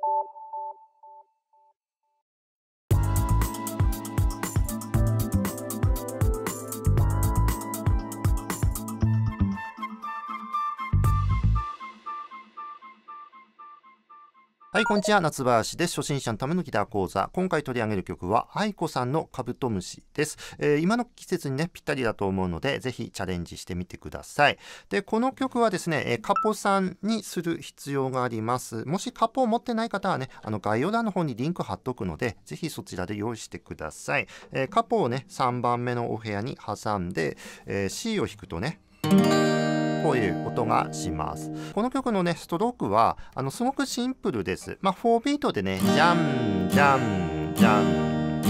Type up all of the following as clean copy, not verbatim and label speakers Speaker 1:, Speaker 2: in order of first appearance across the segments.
Speaker 1: はい、こんにちは。夏林です。初心者のためのギター講座。今回取り上げる曲は、愛子さんのカブトムシです。今の季節にね、ぴったりだと思うので、ぜひチャレンジしてみてください。で、この曲はですね、カポさんにする必要があります。もしカポを持ってない方はね、概要欄の方にリンク貼っとくので、ぜひそちらで用意してください。カポをね、3番目のお部屋に挟んで、C を弾くとね、こういう音がします。この曲のね、ストロークはすごくシンプルです。4ビートでね、ジャン、ジャン、ジャン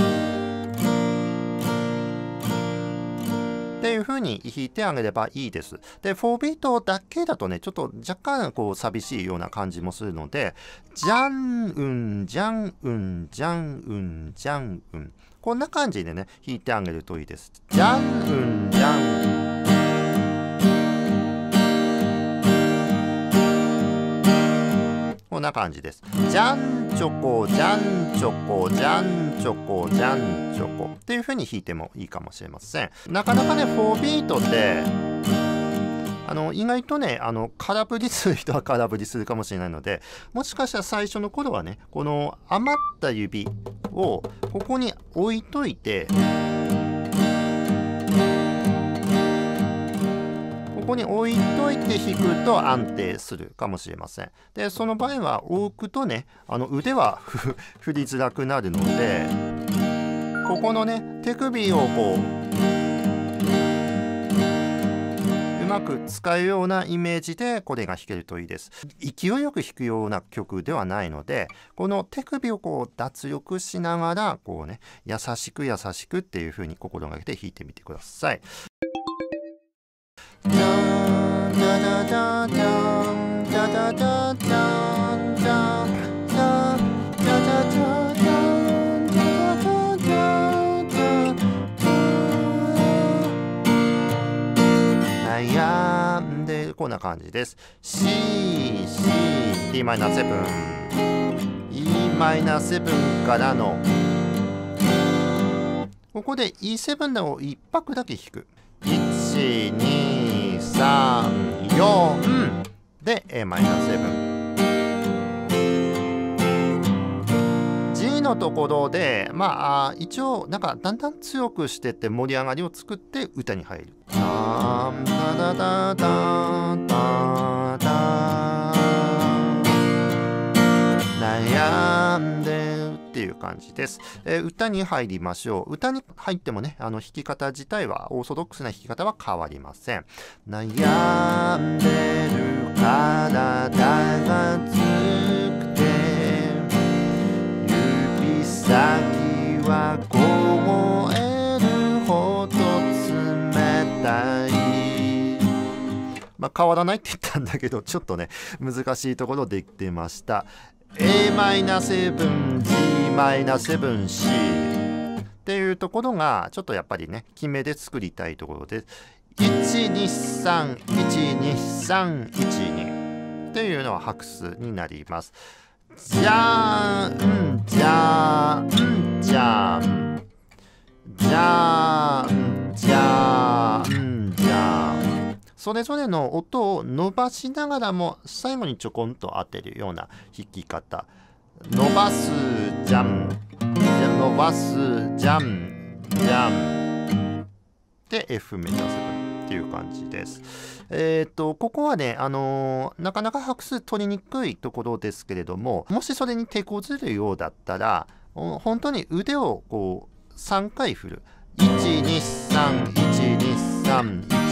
Speaker 1: っていう風に弾いてあげればいいです。で、4ビートだけだとね、ちょっと若干こう寂しいような感じもするので、ジャン、ウン、ジャン、ウン、ジャン、ウン、ジャン、ウン。こんな感じでね、弾いてあげるといいです。ジャン、ウン、ジャン、ウン。こんな感じです。ジャンチョコ、ジャンチョコ、ジャンチョコ、ジャンチョコっていう風に弾いてもいいかもしれません。なかなかね、4ビートって意外とね、空振りする人は空振りするかもしれないので、もしかしたら最初の頃はね、この余った指をここに置いといて、ここに置いといて弾くと安定するかもしれません。で、その場合は置くとね、腕は振りづらくなるので、ここのね、手首をこう、うまく使うようなイメージでこれが弾けるといいです。勢いよく弾くような曲ではないので、この手首をこう脱力しながら、こうね、優しく優しくっていう風に心がけて弾いてみてください。悩んでこんな感じです。C、C、Dm7、Em7 からのここで E7 を1拍だけ弾く。1、2、3、4で Am7。G のところで、一応、なんかだんだん強くしてって盛り上がりを作って歌に入る。悩んでっていう感じです。歌に入りましょう。歌に入ってもね、弾き方自体はオーソドックスな弾き方は変わりません。悩んでる体が熱くて、指先は凍えるほど冷たい。変わらないって言ったんだけど、ちょっとね、難しいところできてました。Am7、G7、C っていうところがちょっとやっぱりね、決めで作りたいところです。123、123、12っていうのは拍数になります。じゃーん、じゃーん、じゃーん、じゃーん、じゃーん、じゃーん。それぞれの音を伸ばしながらも最後にちょこんと当てるような弾き方。伸ばす、ジャン、伸ばす、ジャン、ジャンで F メジャー7っていう感じです。ここはね、なかなか拍数取りにくいところですけれども、もしそれに手こずるようだったら、本当に腕をこう3回振る。1、2、3、1、2、3、1。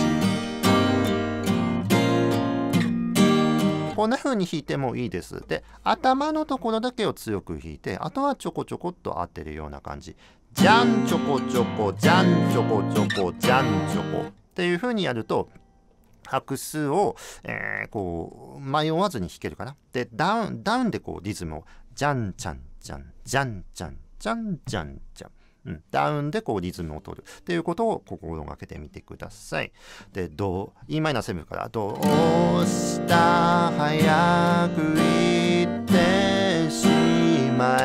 Speaker 1: こんな風に弾いてもいいです。で、頭のところだけを強く弾いて、あとはちょこちょこっと当てるような感じ。じゃんちょこちょこ、じゃんちょこちょこ、じゃんちょこっていう風にやると、拍数を、こう迷わずに弾けるかな。で、ダウンでこうリズムを、じゃんちゃんちゃん、じゃんちゃん、じゃんじゃんじゃん。ダウンでこうリズムを取るっていうことを心がけてみてください。で、Em7からどうした早く言ってし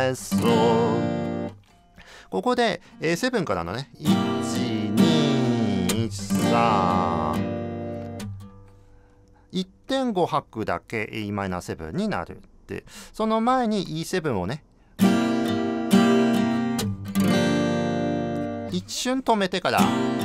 Speaker 1: マエソ。ここで A7 からのね、123 1.5 拍だけ Em7 になる。でその前に E7 をね一瞬止めてから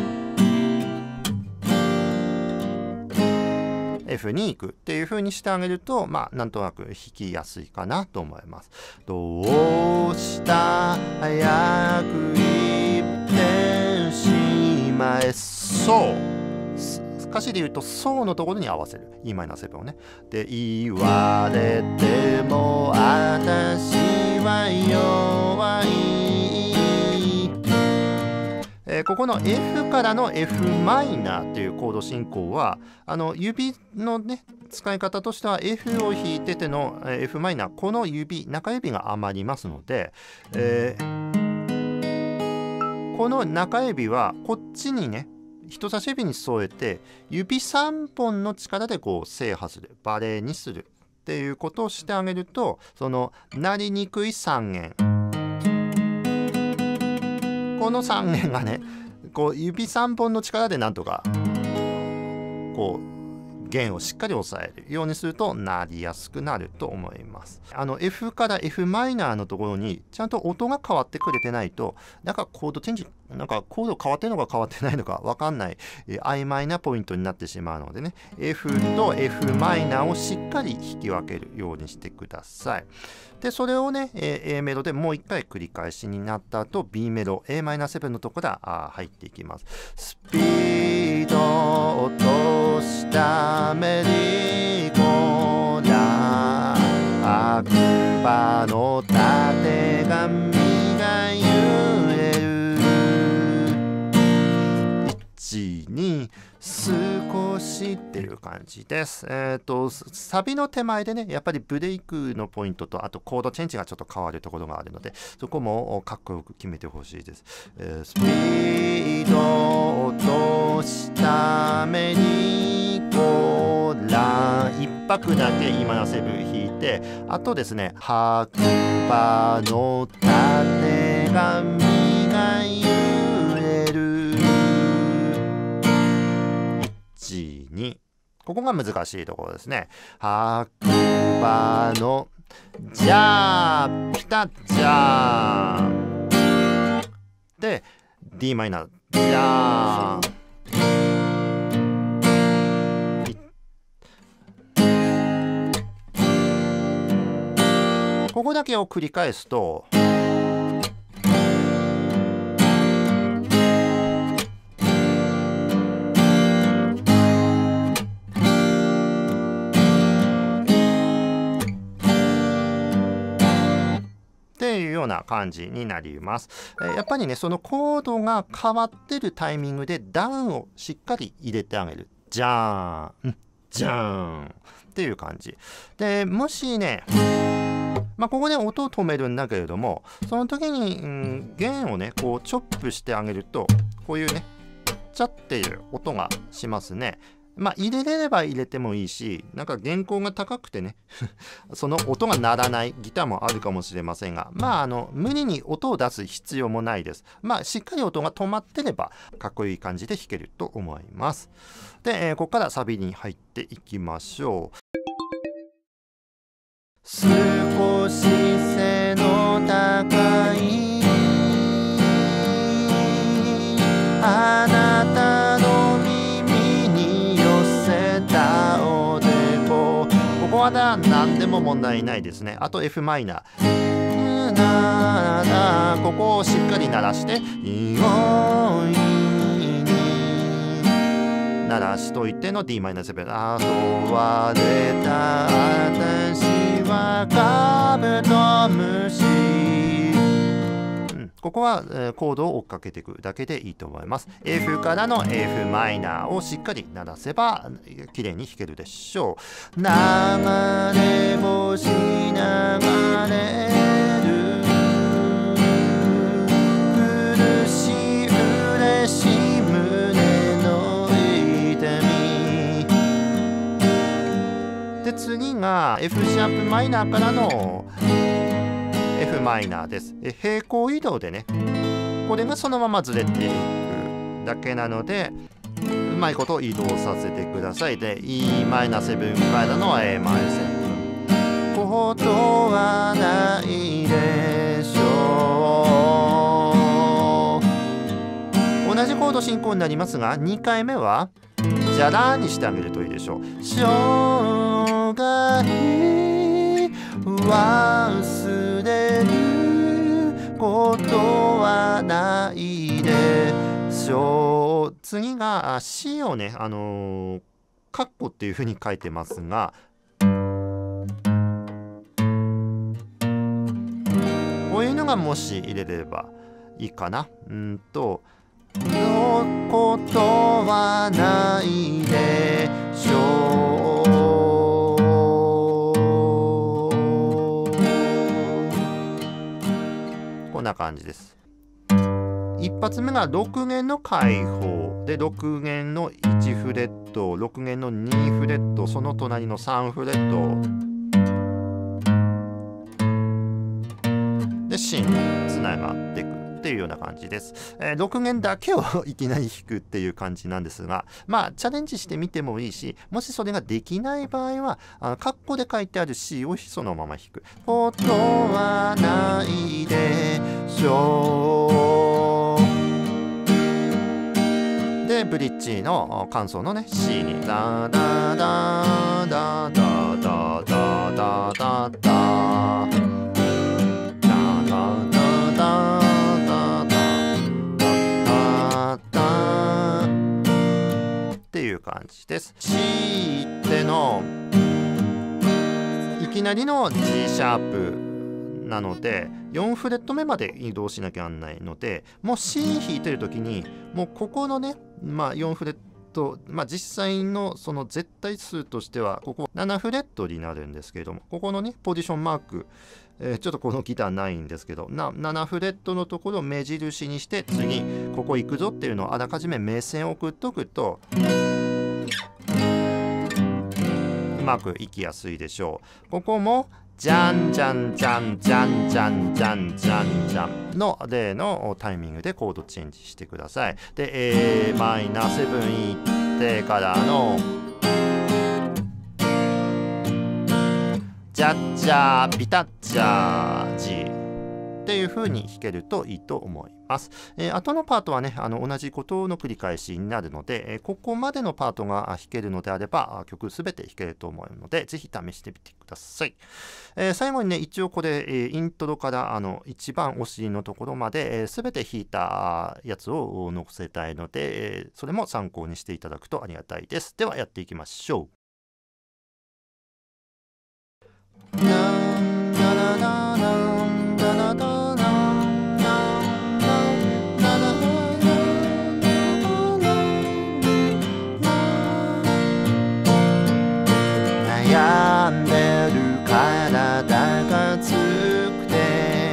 Speaker 1: F に行くっていう風にしてあげると、なんとなく弾きやすいかなと思います。どうした早く行ってしまえそう。歌詞で言うと、そうのところに合わせる。Em7 をね。で、言われても私は弱い。ここの F からの F マイナーっていうコード進行は、指のね、使い方としては F を弾いてての F マイナー、この指、中指が余りますので、この中指はこっちにね、人差し指に添えて指3本の力でこう制覇する、バレエにするっていうことをしてあげると、その鳴りにくい3弦、この3弦がね、こう指3本の力でなんとかこう弦をしっかり押さえるようにすると鳴りやすくなると思います。F から F マイナーのところにちゃんと音が変わってくれてないと、なんかコードチェンジ、なんかコード変わってるのか変わってないのか分かんない、曖昧なポイントになってしまうのでね、F と F マイナーをしっかり弾き分けるようにしてください。でそれをね、A メロでもう一回繰り返しになった後 B メロ Am7 のところから入っていきます。スピードを落としたメリーゴーラー、白馬のたてがみが揺れる、1、2少しっていう感じです。サビの手前でね、やっぱりブレイクのポイントと、あとコードチェンジがちょっと変わるところがあるので、そこもかっこよく決めてほしいです。スピードを落としためにゴーラー、一拍だけEm7弾いて、あとですね、白馬のたてがみが揺れる、2、ここが難しいところですね。白馬のじゃあピタじゃあで d マイナーじゃあここだけを繰り返すとっていうような感じになります。やっぱりね、そのコードが変わってるタイミングでダウンをしっかり入れてあげる。じゃーん、じゃーんっていう感じ。で、もしね、ここで音を止めるんだけれども、その時に、弦をね、こうチョップしてあげると、こういうね、チャっていう音がしますね。入れれれば入れてもいいし、なんか弦高が高くてねその音が鳴らないギターもあるかもしれませんが、無理に音を出す必要もないです。しっかり音が止まってればかっこいい感じで弾けると思います。で、ここからサビに入っていきましょう。少し背の高いあなたの耳に寄せたおでこ、ここは何でも問題ないですね。あと F マイナー、ここをしっかり鳴らして鳴らしといての d マイナー7、遊ばれた私はカブトムシ、ここはコードを追っかけていくだけでいいと思います。F からの F マイナーをしっかり鳴らせば綺麗に弾けるでしょう。流れ星流れる苦しい嬉しい胸の痛みで、次が F シャープマイナーからの F マイナーです。平行移動でね、これがそのままずれていくだけなので、うまいこと移動させてください。で Em7 からの Am7 ことはないでしょう。同じコード進行になりますが、2回目はじゃらーにしてあげるといいでしょう。生涯忘れることはないでしょう。次が C をね、カッコっていう風に書いてますが、こういうのがもし入れればいいかな。のことはないでしょう。こんな感じです。一発目が6弦の開放で、6弦の1フレット、6弦の2フレット、その隣の3フレットで芯つながっていくっていうような感じです。6弦だけをいきなり弾くっていう感じなんですが、まあチャレンジしてみてもいいし、もしそれができない場合はカッコで書いてある C をそのまま弾くことはないでしょう。でブリッジの間奏のね C にダダダダダダダダダダっていう感じです。C ってのいきなりの G シャープなので4フレット目まで移動しなきゃなんないので、もう C 弾いてる時にもうここのね、4フレット、実際のその絶対数としてはここ7フレットになるんですけれども、ここのねポジションマーク、ちょっとこのギターないんですけど、7フレットのところを目印にして次ここ行くぞっていうのをあらかじめ目線を送っとくとうまくいきやすいでしょう。ここもじゃんじゃんじゃんじゃんじゃんじゃんじゃんじゃんの例のタイミングでコードチェンジしてください。で Am7 行ってからのじゃっじゃービタッじゃーじっていう風に弾けるといいと思います。後のパートはね同じことの繰り返しになるので、ここまでのパートが弾けるのであれば曲すべて弾けると思うのでぜひ試してみてください。最後にね一応これ、イントロから一番お尻のところまで、全て弾いたやつを載せたいので、それも参考にしていただくとありがたいです。ではやっていきましょう。悩んでる体が熱くて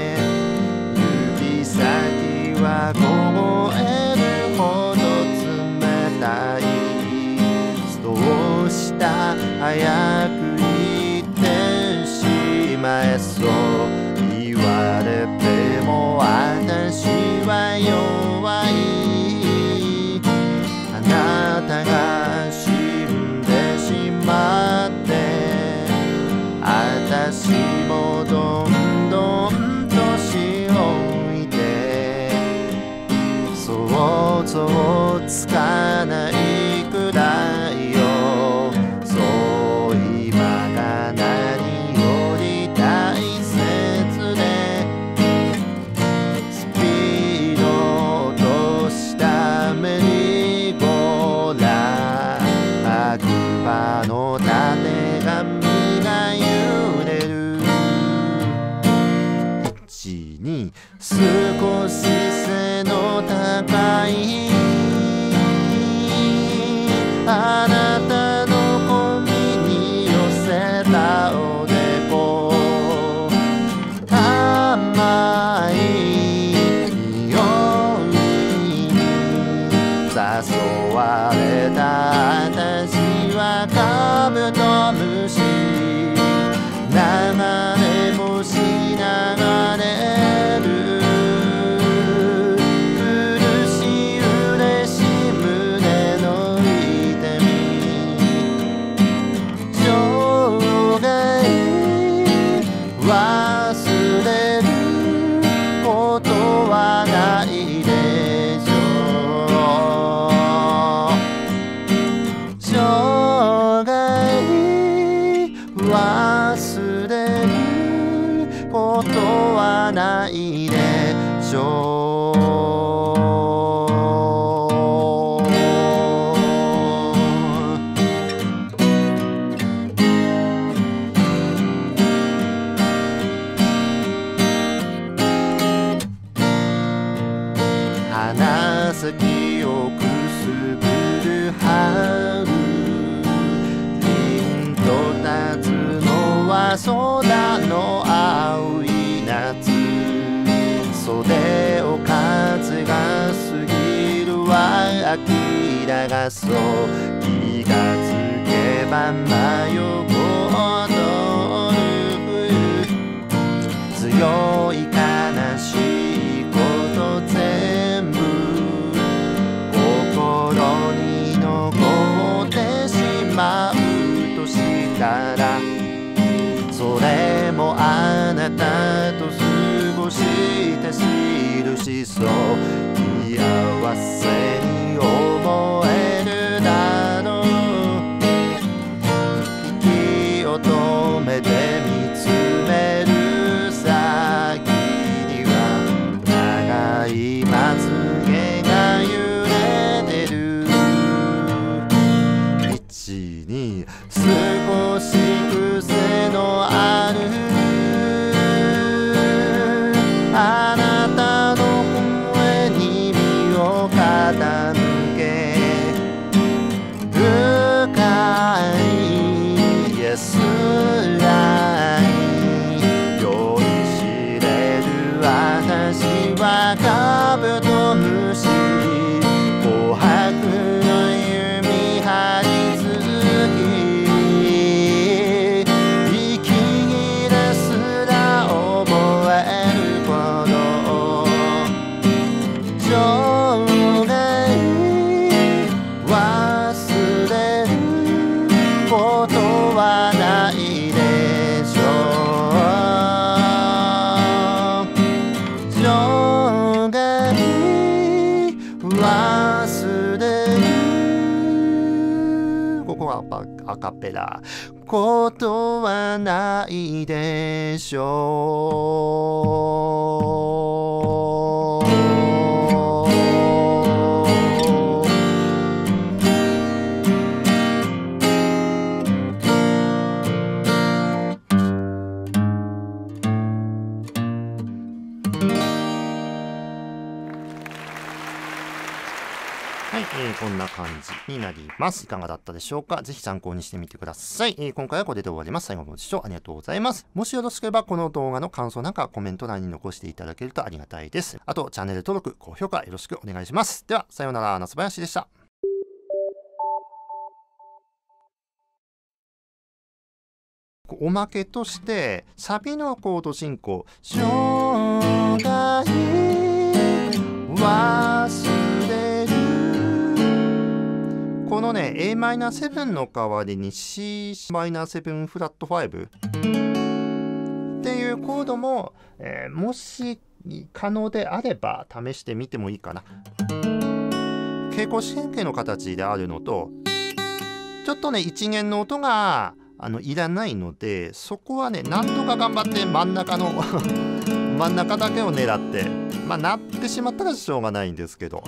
Speaker 1: 指先は凍えるほど冷たい。どうした早く言ってしまえそう言われても私は弱い。あなたが死んでしまって私もどんどん年老いて想像つかないくらいよ。そう今が何より大切でスピード落としたメリーゴーラー悪魔のたてがみが揺れる1、2少し背の高いあなたの込みに寄せたおでこ甘い匂いに誘われた私はカブトムシ流れ星流れ忘れることはないでしょう。生涯忘れることはないでしょう。花咲をくすぶる春、凛と立つのは空の青い夏。袖を風が過ぎるは秋だが、そう気がつけば真横を通る冬。強い悲しいこと全部心に残ってしまうとしたら、それもあなたと過ごした印。そう幸せに思えるだろう。息を止めて見つめる先には長いまつげが揺れてる。道に少し癖のあるあなたの声に身を傾け、深い安らい酔いしれる私はカブトムシ、琥珀の弓張り付き、息切れすら覚えるほど。生涯忘れることはないでしょう。生涯忘れる、ここはアカペラ、ことはないでしょう。はい、こんな感じになります。いかがだったでしょうか。ぜひ参考にしてみてください。今回はこれで終わります。最後までご視聴ありがとうございます。もしよろしければこの動画の感想なんかコメント欄に残していただけるとありがたいです。あとチャンネル登録、高評価よろしくお願いします。ではさようなら、夏林でした。おまけとしてサビのコード進行、生涯忘れる、このね Am7 の代わりに C7 フラット5っていうコードも、もし可能であれば試してみてもいいかな。平行四辺形の形であるのと、ちょっとね一弦の音がいらないので、そこはねなんとか頑張って真ん中の真ん中だけを狙って、まあなってしまったらしょうがないんですけど、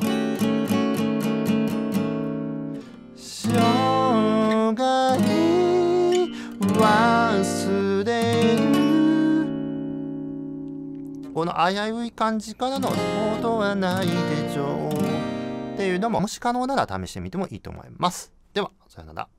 Speaker 1: 生涯忘れる、この危うい感じからのことはないでしょうっていうのも、もし可能なら試してみてもいいと思います。ではさよなら。